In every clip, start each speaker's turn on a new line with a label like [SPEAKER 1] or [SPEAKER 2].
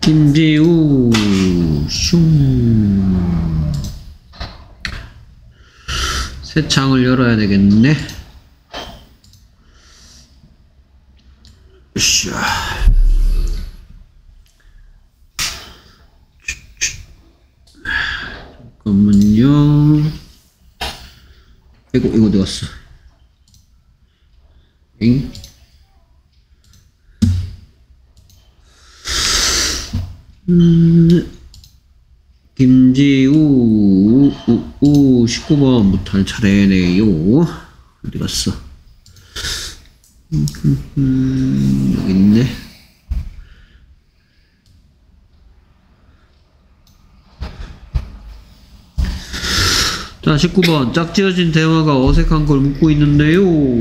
[SPEAKER 1] 김지우 슝 새 창을 열어야 되겠네. 으쌰. 잠깐만요. 이거 어디 갔어? 엥? 김지우 19번부터 할 차례네요. 어디 갔어? 여기 있네. 자, 19번. 짝지어진 대화가 어색한 걸 묻고 있는데요.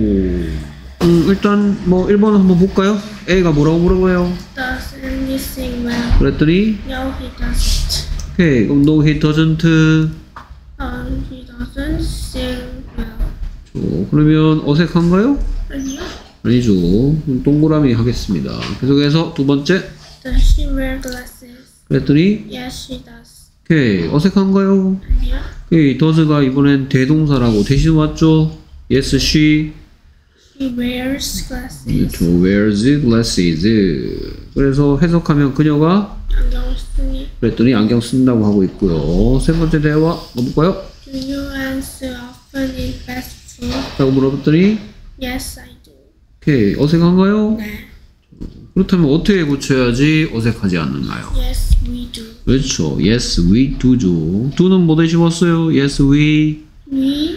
[SPEAKER 1] 일단 뭐 1번 한번 볼까요? A가 뭐라고 물어봐요?
[SPEAKER 2] Does anything well?
[SPEAKER 1] 그랬더니
[SPEAKER 2] No, he doesn't.
[SPEAKER 1] 오케이. 그럼 no he doesn't.
[SPEAKER 2] He doesn't sing well.
[SPEAKER 1] 그러면 어색한가요?
[SPEAKER 2] 아니요.
[SPEAKER 1] 아니죠. 그럼 동그라미 하겠습니다. 계속해서 두 번째.
[SPEAKER 2] Does she wear glasses?
[SPEAKER 1] 그랬더니
[SPEAKER 2] Yes, she does.
[SPEAKER 1] 오케이. 어색한가요?
[SPEAKER 2] 아니요.
[SPEAKER 1] 오케이. does가 이번엔 대동사라고 대신 왔죠? Yes, she
[SPEAKER 2] wears glasses.
[SPEAKER 1] wears glasses. 그래서 해석하면 그녀가
[SPEAKER 2] 안경을 쓰니.
[SPEAKER 1] 그랬더니 안경 쓴다고 하고 있고요. 세 번째 대화 볼까요?
[SPEAKER 2] Do you answer often in fast food?
[SPEAKER 1] 라고 물어봤더니
[SPEAKER 2] Yes, I do.
[SPEAKER 1] 오케이. 어색한가요?
[SPEAKER 2] 네.
[SPEAKER 1] 그렇다면 어떻게 고쳐야지 어색하지 않나요?
[SPEAKER 2] Yes, we do.
[SPEAKER 1] 그렇죠. Yes, we do죠. do는 뭐 대신 왔어요? Yes, we
[SPEAKER 2] We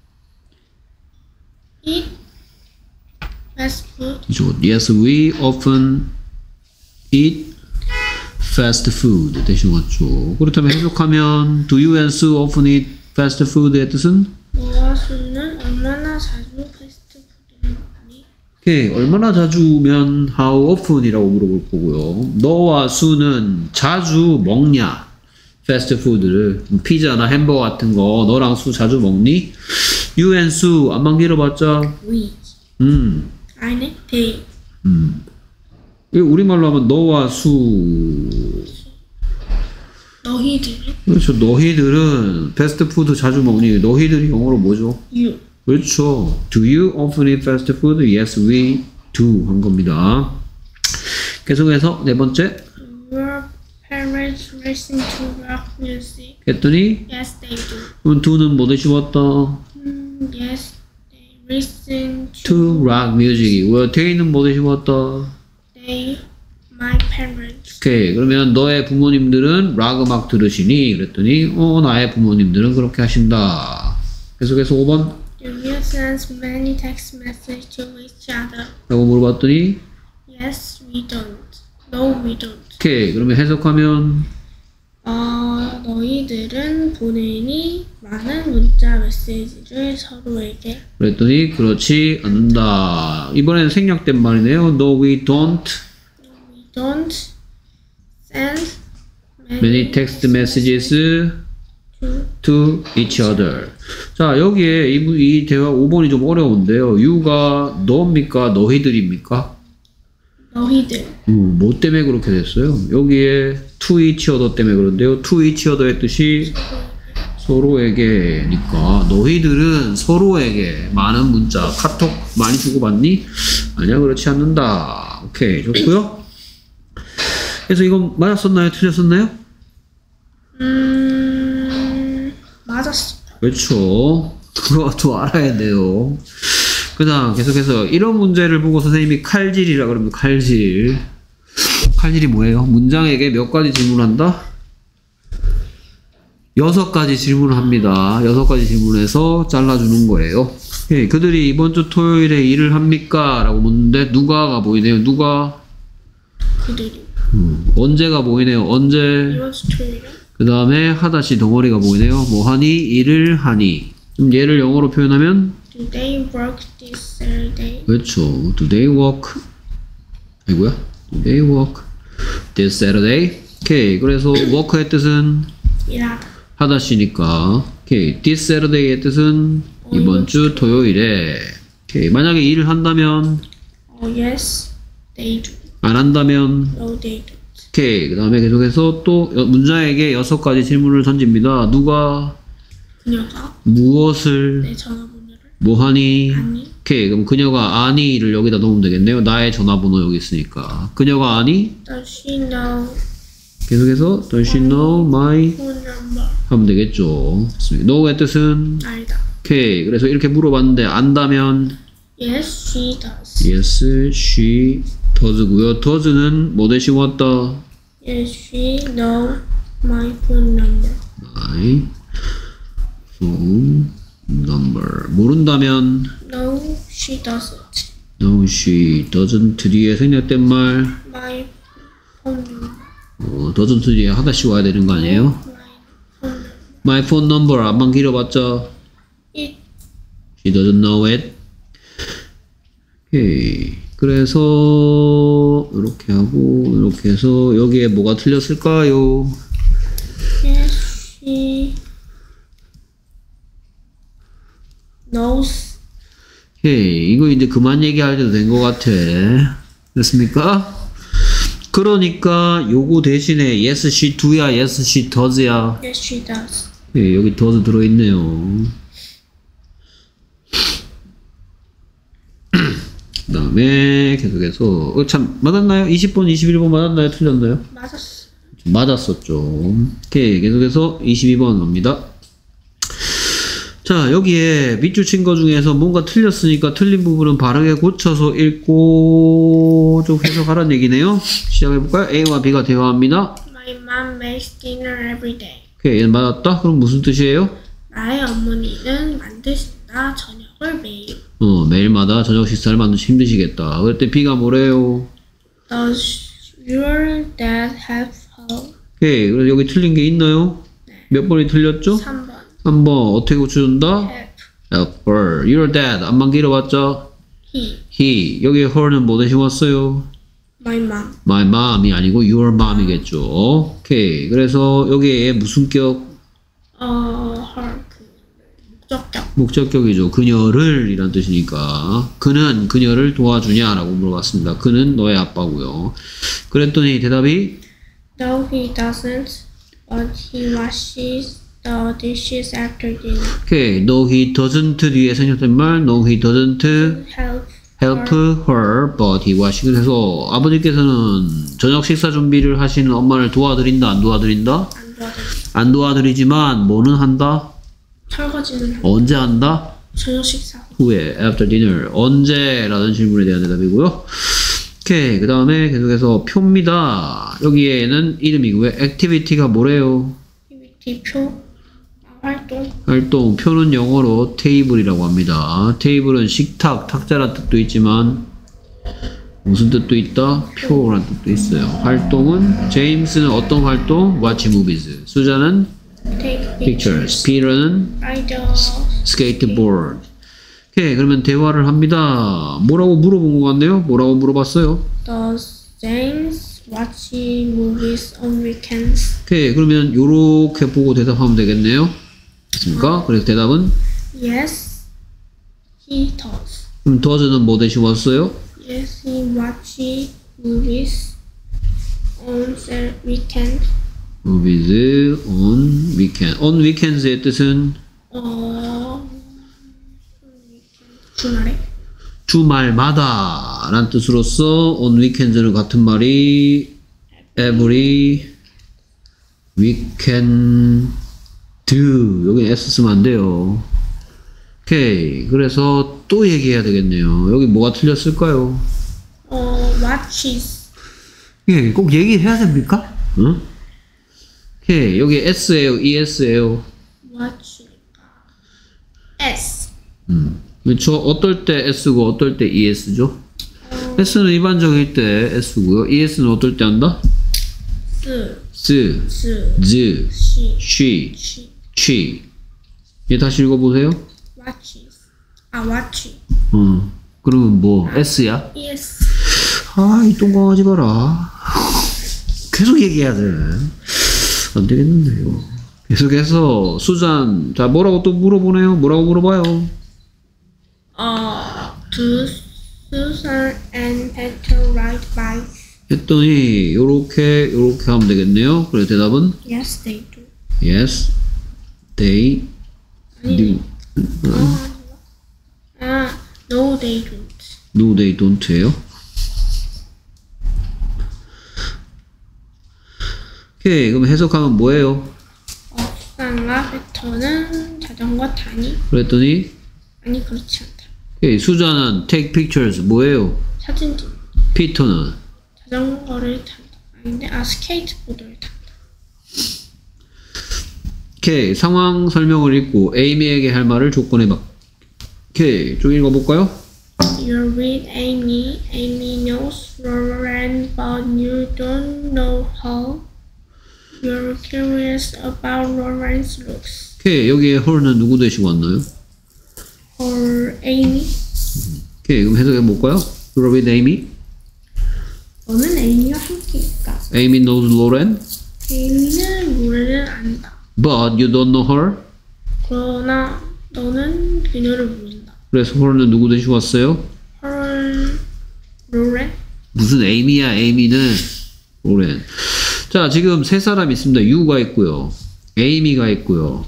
[SPEAKER 2] eat fast food.
[SPEAKER 1] 그렇죠. Yes, we often eat fast food 대신 왔죠. 그렇다면 해석하면 Do you and Sue often eat fast food의 뜻은?
[SPEAKER 2] 너와 수는 얼마나 자주 패스트푸드를 먹니?
[SPEAKER 1] 오케이. 얼마나 자주면 how often이라고 물어볼 거고요. 너와 수는 자주 먹냐? 패스트푸드를 피자나 햄버거 같은 거 너랑 수 자주 먹니? You and Sue 안만 길어봤자
[SPEAKER 2] We. 아니, they.
[SPEAKER 1] 이거 우리말로 하면 너와 수
[SPEAKER 2] 너희들은?
[SPEAKER 1] 그렇죠. 너희들은 패스트푸드 자주 먹니? 너희들이 영어로 뭐죠?
[SPEAKER 2] You.
[SPEAKER 1] 그렇죠. Do you often eat fast food? Yes, we do 한 겁니다. 계속해서 네 번째.
[SPEAKER 2] Your parents listen to rock music.
[SPEAKER 1] 했더니
[SPEAKER 2] Yes, they do.
[SPEAKER 1] 그럼 do는 뭐 대신 왔다?
[SPEAKER 2] Yes, they listen
[SPEAKER 1] To rock music. 왜 they는 뭐 대신 왔다?
[SPEAKER 2] They, my parents.
[SPEAKER 1] 오케이. 그러면 너의 부모님들은 락 음악 들으시니? 그랬더니 나의 부모님들은 그렇게 하신다. 계속해서 5번.
[SPEAKER 2] Do you send many text messages to each other?
[SPEAKER 1] 라고 물어봤더니
[SPEAKER 2] Yes, we don't. No, we don't.
[SPEAKER 1] 오케이. 그러면 해석하면
[SPEAKER 2] 너희들은 보내니 많은 문자 메시지를 서로에게.
[SPEAKER 1] 그랬더니 그렇지 않는다. 이번에는 생략된 말이네요. No, we don't
[SPEAKER 2] We don't send
[SPEAKER 1] many text messages to each other. 자, 여기에 이 대화 5번이 좀 어려운데요. you가 너입니까? 너희들입니까?
[SPEAKER 2] 너희들.
[SPEAKER 1] 뭐 때문에 그렇게 됐어요? 여기에 to each other 때문에 그런데요. to each other의 뜻이 서로에게니까 너희들은 서로에게 많은 문자, 카톡 많이 주고받니? 아니야, 그렇지 않는다. 오케이, 좋고요. 그래서 이건 맞았었나요? 틀렸었나요?
[SPEAKER 2] 맞았어.
[SPEAKER 1] 그렇죠. 그것도 알아야 돼요. 그 다음 계속해서 이런 문제를 보고 선생님이 칼질이라 그러면 칼질이 뭐예요? 문장에게 몇 가지 질문한다? 6가지 질문을 합니다. 6가지 질문해서 잘라주는 거예요. 예, 그들이 이번 주 토요일에 일을 합니까? 라고 묻는데 누가가 보이네요. 누가?
[SPEAKER 2] 그들이.
[SPEAKER 1] 언제가 보이네요. 언제?
[SPEAKER 2] 이번 주 토요일에.
[SPEAKER 1] 그 다음에 하다시 덩어리가 보이네요. 뭐 하니? 일을 하니. 좀 얘를 영어로 표현하면
[SPEAKER 2] Do they work this Saturday?
[SPEAKER 1] 그렇죠. Do they work? 아이고야. Do they work this Saturday? 오케이. 그래서 work의 뜻은
[SPEAKER 2] 일하다.
[SPEAKER 1] 하다시니까. 오케이. This Saturday의 뜻은 이번 주 토요일에. 오케이. 만약에 일을 한다면
[SPEAKER 2] Yes, they do.
[SPEAKER 1] 안 한다면
[SPEAKER 2] No, they do.
[SPEAKER 1] 오케이. 그 다음에 계속해서 또 문자에게 6가지 질문을 던집니다. 누가
[SPEAKER 2] 그녀가
[SPEAKER 1] 무엇을
[SPEAKER 2] 내 전화번호를
[SPEAKER 1] 뭐하니?
[SPEAKER 2] 아니
[SPEAKER 1] 오케이. 그럼 그녀가 아니를 여기다 넣으면 되겠네요. 나의 전화번호 여기 있으니까. 그녀가 아니?
[SPEAKER 2] Does she know
[SPEAKER 1] 계속해서 Does she know my
[SPEAKER 2] phone number?
[SPEAKER 1] 하면 되겠죠. 됐습니다. know의 뜻은
[SPEAKER 2] 알다.
[SPEAKER 1] 오케이. 그래서 이렇게 물어봤는데 안다면
[SPEAKER 2] Yes, she does.
[SPEAKER 1] yes, she does고요. does는 뭐 대신 왔다?
[SPEAKER 2] Yes, she know my phone number.
[SPEAKER 1] my phone number. 모른다면
[SPEAKER 2] No, she doesn't.
[SPEAKER 1] no, she doesn't 뒤에 생략된 말
[SPEAKER 2] My phone number.
[SPEAKER 1] doesn't 뒤에 하나씩 와야 되는 거 아니에요?
[SPEAKER 2] My phone number.
[SPEAKER 1] my phone number 안만 길어봤자
[SPEAKER 2] It
[SPEAKER 1] she doesn't know it. 오케이. 그래서 이렇게 하고 이렇게 해서 여기에 뭐가 틀렸을까요?
[SPEAKER 2] yes, she knows.
[SPEAKER 1] 오케이. 이거 이제 그만 얘기할 때도 된 것 같아. 됐습니까? 그러니까 요거 대신에 yes she do야 yes she does야.
[SPEAKER 2] Yes, she does.
[SPEAKER 1] 예, 여기 does 들어있네요. 그 다음에 계속해서 참 맞았나요? 20번 21번 맞았나요? 틀렸나요?
[SPEAKER 2] 맞았어.
[SPEAKER 1] 맞았었죠. 오케이. 계속해서 22번 갑니다. 자, 여기에 밑줄 친 거 중에서 뭔가 틀렸으니까 틀린 부분은 바르게 고쳐서 읽고 좀 해석하라는 얘기네요. 시작해볼까요? A와 B가 대화합니다.
[SPEAKER 2] My mom makes dinner every day.
[SPEAKER 1] 오케이. 얘는 맞았다? 그럼 무슨 뜻이에요?
[SPEAKER 2] 나의 어머니는 만드신다. 저녁을 매일.
[SPEAKER 1] 매일마다 저녁 식사를 만드시 힘드시겠다. 그때 B가 뭐래요?
[SPEAKER 2] Does your dad help her?
[SPEAKER 1] 오케이. 그래서 여기 틀린 게 있나요? 몇 번이 틀렸죠?
[SPEAKER 2] 3번.
[SPEAKER 1] 3번. 어떻게 고쳐준다?
[SPEAKER 2] Help.
[SPEAKER 1] Help her. Your dad. 안만 길어봤자?
[SPEAKER 2] He.
[SPEAKER 1] He. 여기 her는 뭐 대신 왔어요?
[SPEAKER 2] My mom.
[SPEAKER 1] My mom이 아니고 your mom이겠죠. 오케이. 그래서 여기에 무슨 격?
[SPEAKER 2] her. 목적격.
[SPEAKER 1] 목적격이죠. 그녀를 이란 뜻이니까. 그는 그녀를 도와주냐라고 물어봤습니다. 그는 너의 아빠고요. 그랬더니 대답이
[SPEAKER 2] No, he doesn't. But he washes the dishes after dinner.
[SPEAKER 1] 오케이. No, he doesn't 뒤에 생략된 말. No, he doesn't
[SPEAKER 2] Help.
[SPEAKER 1] help her, but he washes. 그래서 아버지께서는 저녁 식사 준비를 하시는 엄마를 도와드린다, 안 도와드린다?
[SPEAKER 2] 안 도와드린다.
[SPEAKER 1] 안 도와드리지만 뭐는 한다?
[SPEAKER 2] 설거지는 한다.
[SPEAKER 1] 언제 한다?
[SPEAKER 2] 저녁 식사.
[SPEAKER 1] 후에 after dinner. 언제라는 질문에 대한 대답이고요. 오케이. 그 다음에 계속해서 표입니다. 여기에는 이름이고요. activity가 뭐래요?
[SPEAKER 2] activity 표. 활동.
[SPEAKER 1] 활동. 표는 영어로 table이라고 합니다. table은 식탁, 탁자란 뜻도 있지만 무슨 뜻도 있다? 표란 뜻도 있어요. 활동은 제임스는 어떤 활동? watch movies. 수자는
[SPEAKER 2] Take
[SPEAKER 1] pictures. 피터는
[SPEAKER 2] Ride the
[SPEAKER 1] skateboard. 오케이. 그러면 대화를 합니다. 뭐라고 물어본 것 같네요? 뭐라고 물어봤어요?
[SPEAKER 2] Does James watch movies on weekends?
[SPEAKER 1] 오케이. 그러면 요렇게 보고 대답하면 되겠네요. 됐습니까? 그래서 대답은
[SPEAKER 2] Yes, he does.
[SPEAKER 1] 그럼 does는 뭐 대신 왔어요?
[SPEAKER 2] Yes, he watches movies on weekend.
[SPEAKER 1] movies on weekend. on weekends의 뜻은
[SPEAKER 2] 주말에.
[SPEAKER 1] 주말마다 라는 뜻으로서 on weekends는 같은 말이 every weekend 여기 S 쓰면 안 돼요. 오케이. 그래서 또 얘기해야 되겠네요. 여기 뭐가 틀렸을까요?
[SPEAKER 2] watches.
[SPEAKER 1] 예, 꼭 얘기해야 됩니까? 응? 오케이. 여기 S예요, ES예요.
[SPEAKER 2] watch니까 S.
[SPEAKER 1] 그렇죠. 어떨 때 S고 어떨 때 ES죠? S는 일반적일 때 S고요. ES는 어떨 때 한다? z, she, she. 얘 다시 읽어보세요.
[SPEAKER 2] watches. watch.
[SPEAKER 1] 그러면 뭐 S야?
[SPEAKER 2] Yes.
[SPEAKER 1] 이 똥강아지 봐라. 계속 얘기해야 돼. 안 되겠는데요. 계속해서 수잔, 자 뭐라고 또 물어보네요. 뭐라고 물어봐요?
[SPEAKER 2] Do Susan and Peter ride bikes?
[SPEAKER 1] 했더니 요렇게 하면 되겠네요. 그래 대답은
[SPEAKER 2] Yes, they do.
[SPEAKER 1] yes, they do.
[SPEAKER 2] No, they don't.
[SPEAKER 1] No, they don't예요. 오케이, 그럼 해석하면 뭐예요?
[SPEAKER 2] 수강과 벡터는 자전거 타니?
[SPEAKER 1] 그랬더니
[SPEAKER 2] 아니, 그렇지 않다.
[SPEAKER 1] 오케이, 수자는 take pictures 뭐예요?
[SPEAKER 2] 사진 찍.
[SPEAKER 1] 피터는
[SPEAKER 2] 자전거를 탄다. 아닌데, 스케이트보드를 탄다.
[SPEAKER 1] 오케이, 상황 설명을 읽고 에이미에게 할 말을 조건해봐. 오케이, 좀 읽어볼까요?
[SPEAKER 2] You read Amy. Amy knows Lauren, but you don't know her. You're curious about Lauren's looks.
[SPEAKER 1] 오케이, 여기에 her는 누구 대시고 왔나요?
[SPEAKER 2] Or Amy.
[SPEAKER 1] 오케이, 그럼 해석해볼까요? You read Amy.
[SPEAKER 2] 너는 Amy와 함께 있다.
[SPEAKER 1] Amy knows Lauren,
[SPEAKER 2] Amy는 노래를 안다.
[SPEAKER 1] but you don't know her.
[SPEAKER 2] 그러나 너는 그녀를 모른다.
[SPEAKER 1] 그래서 her는 누구 대시고 왔어요?
[SPEAKER 2] Her, Lauren.
[SPEAKER 1] 무슨 에이미야, 에이미는 로렌. 자, 지금 세 사람 있습니다. 유가 있고요, 에이미가 있고요,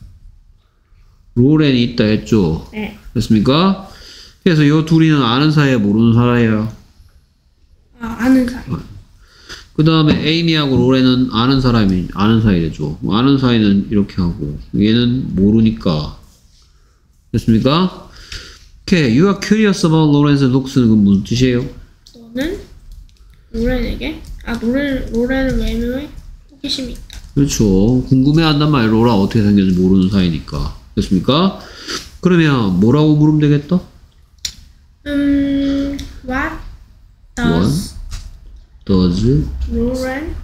[SPEAKER 1] 로렌이 있다 했죠.
[SPEAKER 2] 네.
[SPEAKER 1] 됐습니까? 그래서 이 둘이는 아는 사이야, 모르는 사이야?
[SPEAKER 2] 아는 사이.
[SPEAKER 1] 그 다음에 에이미하고 로렌은 아는 사이래죠. 아는 사이는 이렇게 하고, 얘는 모르니까. 됐습니까? 오케이, you are curious about Lauren's looks는 그건 무슨 뜻이에요?
[SPEAKER 2] 너는 로렌에게 로렌을 외모에 호기심이 있다.
[SPEAKER 1] 그렇죠. 궁금해한단 말이에요. 로라 어떻게 생겼는지 모르는 사이니까. 됐습니까? 그러면 뭐라고 물으면 되겠다?
[SPEAKER 2] What does Lauren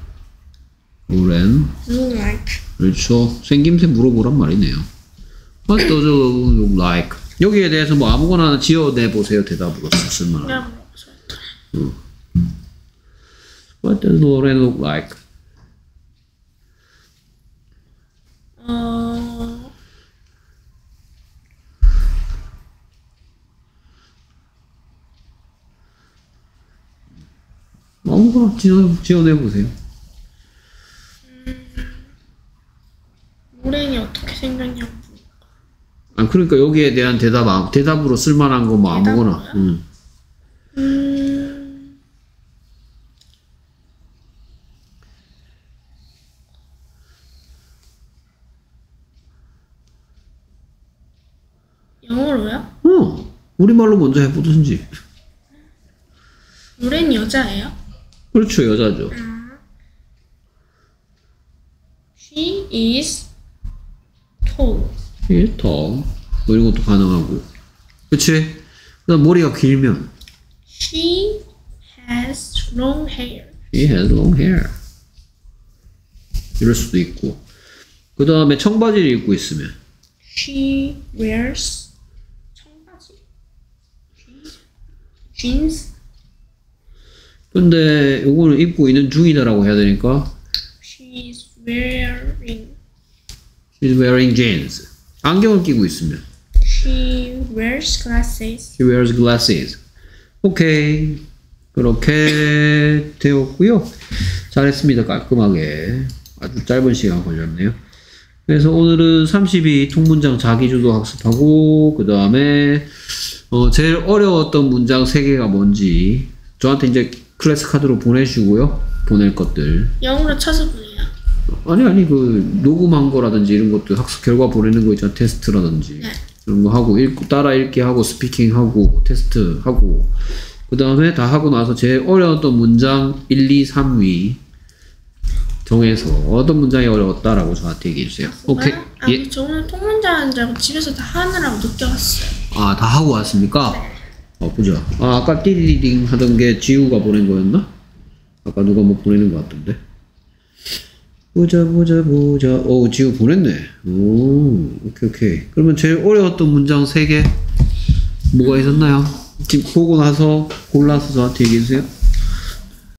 [SPEAKER 2] look like?
[SPEAKER 1] 그렇죠. 생김새 물어보란 말이네요. What does Lauren look like? 여기에 대해서 뭐 아무거나 하나 지어내 보세요. 대답으로 쓸만한.
[SPEAKER 2] 그냥 물어보세요.
[SPEAKER 1] What does Lauren look like? 아무거나 지어내 보세요.
[SPEAKER 2] 로렌이 어떻게 생겼냐고.
[SPEAKER 1] 아, 그러니까 여기에 대한 대답으로 쓸만한 거 뭐 아무거나.
[SPEAKER 2] 영어로요?
[SPEAKER 1] 우리말로 먼저 해보든지.
[SPEAKER 2] 로렌이 여자예요?
[SPEAKER 1] 그렇죠, 여자죠.
[SPEAKER 2] She is tall.
[SPEAKER 1] 더 뭐 이런 것도 가능하고. 그치? 그다음 머리가 길면
[SPEAKER 2] She has long hair.
[SPEAKER 1] She has long hair. 이럴 수도 있고. 그 다음에 청바지를 입고 있으면
[SPEAKER 2] She wears 청바지. jeans.
[SPEAKER 1] 근데 요거는 입고 있는 중이다라고 해야 되니까
[SPEAKER 2] She's wearing.
[SPEAKER 1] She's wearing jeans. 안경을 끼고 있으면
[SPEAKER 2] She wears glasses.
[SPEAKER 1] She wears glasses. 오케이. 그렇게 되었고요. 잘했습니다. 깔끔하게. 아주 짧은 시간 걸렸네요. 그래서 오늘은 32 통문장 자기주도 학습하고 그 다음에 제일 어려웠던 문장 3개가 뭔지 저한테 이제 클래스 카드로 보내주고요. 보낼 것들.
[SPEAKER 2] 영어로 쳐서 보내요.
[SPEAKER 1] 아니 그 녹음한 거라든지 이런 것도 학습 결과 보내는 거 있잖아. 테스트라든지
[SPEAKER 2] 네.
[SPEAKER 1] 이런 거 하고 따라 읽기 하고 스피킹 하고 테스트 하고 그 다음에 다 하고 나서 제일 어려웠던 문장 1, 2, 3위 정해서 어떤 문장이 어려웠다라고 저한테 얘기해 주세요. 오케이.
[SPEAKER 2] 아니, 저 오늘 통문장 하는 줄 알고 집에서 다 하느라고 늦게 왔어요.
[SPEAKER 1] 아, 다 하고 왔습니까?
[SPEAKER 2] 네.
[SPEAKER 1] 보자. 아까 띠리링 하던 게 지우가 보낸 거였나? 아까 누가 뭐 보내는 거 같던데. 보자. 오, 지우 보냈네. 오, 오케이. 그러면 제일 어려웠던 문장 3개 뭐가 있었나요? 지금 보고 나서 골라서 저한테 얘기해 주세요.